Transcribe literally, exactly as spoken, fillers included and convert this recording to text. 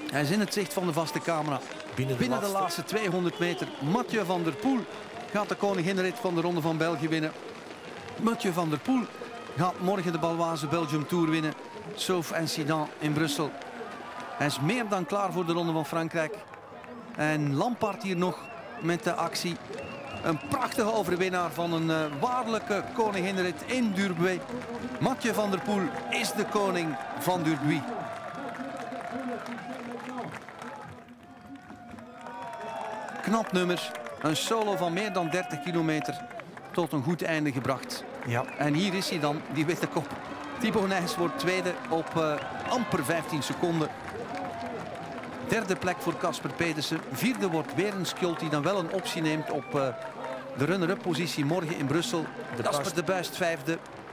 Hij is in het zicht van de vaste camera. Binnen de, Binnen de laatste. laatste tweehonderd meter. Mathieu van der Poel gaat de koninginnenrit van de Ronde van België winnen. Mathieu van der Poel gaat morgen de Baloise Belgium Tour winnen. Sauf incident in Brussel. Hij is meer dan klaar voor de Ronde van Frankrijk. En Lampaert hier nog met de actie. Een prachtige overwinnaar van een uh, waarlijke koninginnenrit in Durbuy. Mathieu van der Poel is de koning van Durbuy. Knap nummer. Een solo van meer dan dertig kilometer tot een goed einde gebracht. Ja. En hier is hij dan, die witte kop. Thibaut Nys wordt tweede op uh, amper vijftien seconden. Derde plek voor Casper Pedersen. Vierde wordt weer een Skjold die dan wel een optie neemt op uh, de runner-up positie morgen in Brussel. Casper de Buist vijfde.